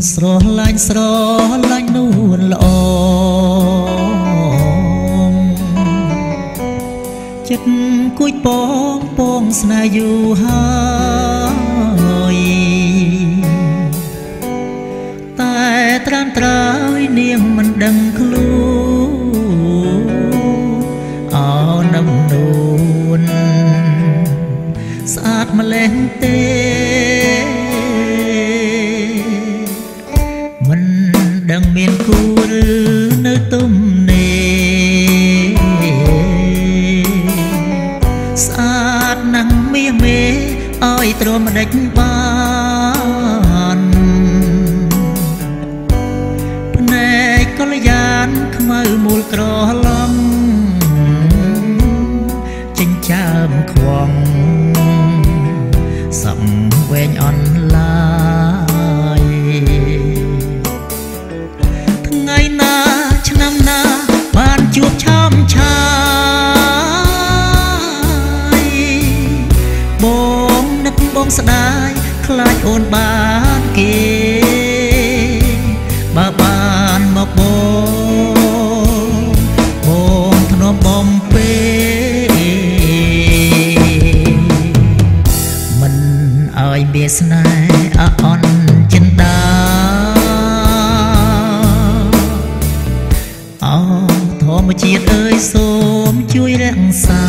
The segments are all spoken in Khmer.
ស្រឡាញ់ស្រឡាញ់នួនល្អចិត្តគួយពងពងស្នេហ៍យូរហើយតែត្រាំត្រើយនាងមិនដឹងខ្លួនអោនឹមនួនស្អាតម្លេះទេមិនដឹងមានគូឬនៅទុំនេស្អាតណាស់មាសមេឲ្យទ្រាំដេចបានភ្នែកកល្យានខ្មៅមូលក្រឡំចិញ្ចើមខ្វងសំវែងអន់ឡាយថ្ងៃណាឆ្នាំណាបានជួបឆោមឆាយបងនឹកបងស្ដាយខ្លាចអូនបានគេបើបានមកបងធ្នមបំពេមិនឲ្យមានស្នេហ៍អន់ចិន្តាអោធម្មជាតិអើយសូមជួយរក្សា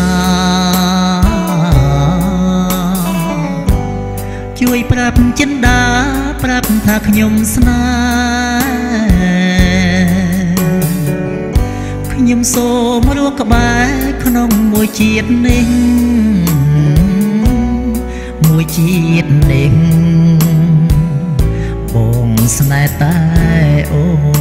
ជួយប្រាប់ចិន្តាប្រាប់ថាខ្ញុំស្នេហ៍ខ្ញុំសូមរស់ក្បែរក្នុងមួយជាតិនេះមួយជាតិនេះបងស្នេហ៍តែអូ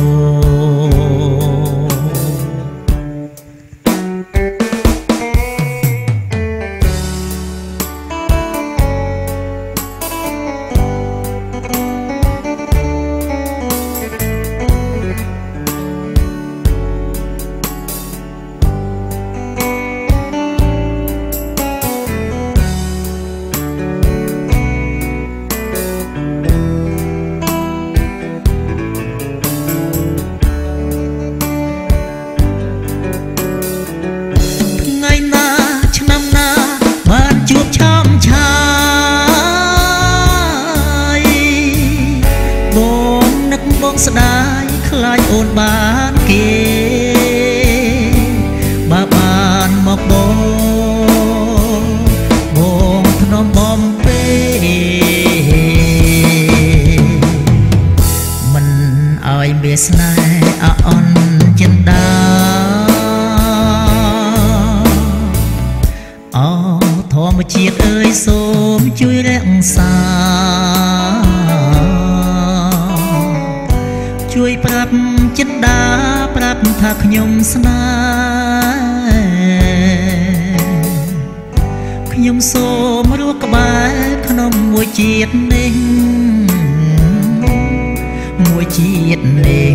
ស្ដាយខ្លាចអូនបានគេបើបានមកបងធ្នមបំពេមិនឲ្យមានស្នេហ៍អន់ចិន្តាអោធម្មជាតិអើយសូមជួយរក្សាជួយប្រាប់ចិន្តាប្រាប់ថាខ្ញុំស្នេហ៍ខ្ញុំសូមរស់ក្បែរក្នុងមួយជាតិនេះមួយជាតិនេះ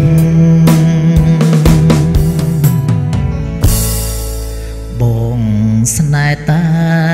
បងស្នេហ៍តា